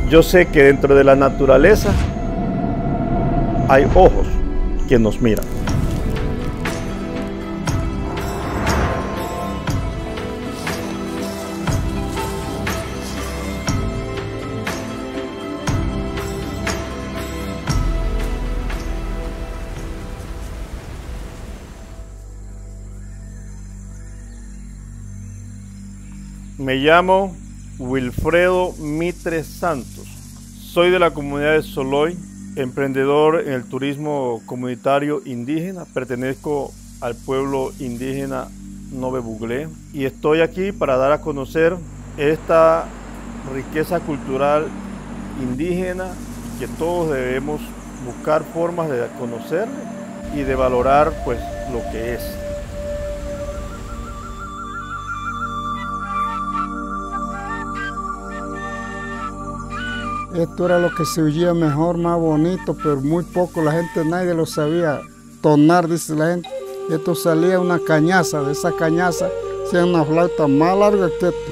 Yo sé que dentro de la naturaleza hay ojos que nos miran. Me llamo Wilfredo Mitre Santos. Soy de la comunidad de Soloy, emprendedor en el turismo comunitario indígena. Pertenezco al pueblo indígena Nove Buglé y estoy aquí para dar a conocer esta riqueza cultural indígena que todos debemos buscar formas de conocer y de valorar pues lo que es. Esto era lo que se oía mejor, más bonito, pero muy poco, la gente, nadie lo sabía tonar, dice la gente. Esto salía una cañaza, de esa cañaza hacía una flauta más larga que esto.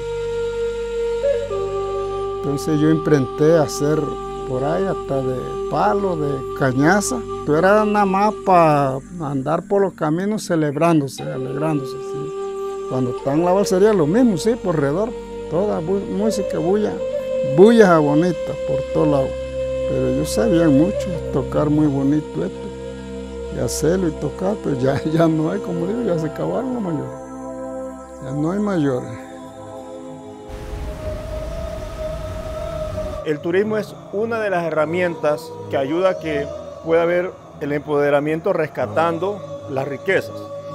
Entonces yo imprenté a hacer por ahí hasta de palo, de cañaza. Esto era nada más para andar por los caminos celebrándose, alegrándose. ¿Sí? Cuando está en la balsería lo mismo, sí, por alrededor, toda música, bullas bonitas por todos lados, pero ellos sabían mucho, tocar muy bonito esto, y hacerlo y tocar, pero ya no hay, como digo, ya se acabaron los mayores, ya no hay mayores. El turismo es una de las herramientas que ayuda a que pueda haber el empoderamiento rescatando las riquezas.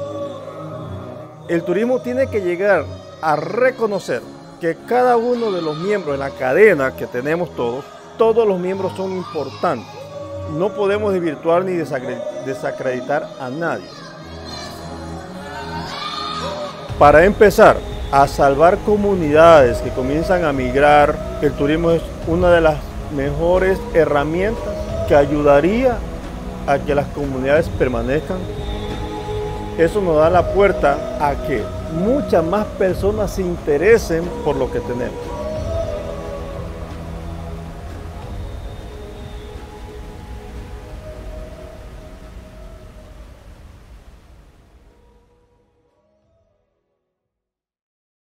El turismo tiene que llegar a reconocer que cada uno de los miembros de la cadena que tenemos todos los miembros son importantes. No podemos desvirtuar ni desacreditar a nadie. Para empezar a salvar comunidades que comienzan a migrar, el turismo es una de las mejores herramientas que ayudaría a que las comunidades permanezcan. Eso nos da la puerta a que muchas más personas se interesen por lo que tenemos.